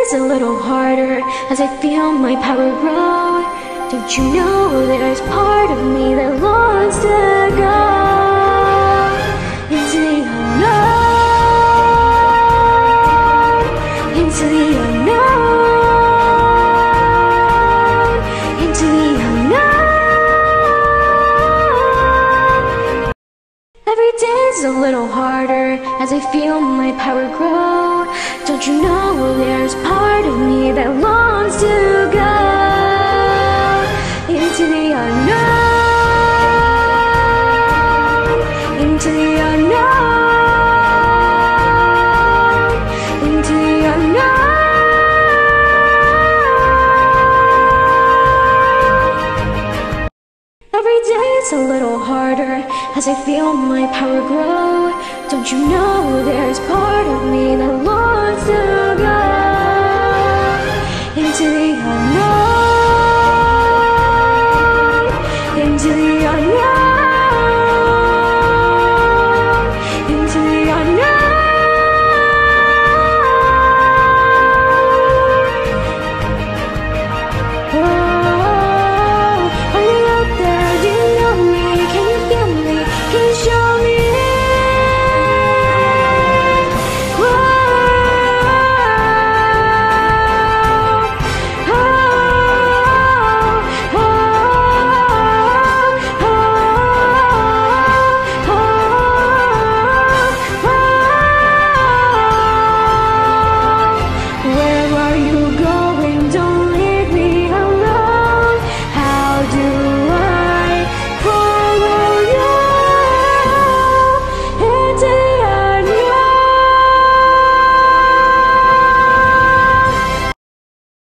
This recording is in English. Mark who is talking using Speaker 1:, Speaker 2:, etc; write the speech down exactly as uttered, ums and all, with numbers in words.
Speaker 1: day's a little harder as I feel my power grow. Don't you know there's part of me that longs to go into the unknown, into the unknown, into the unknown. Every day's a little harder as I feel my power grow. Don't you know there's part of me that longs to go into the unknown, into the unknown, into the unknown. Every day's a little harder as I feel my power grow. Don't you know there's part of me that longs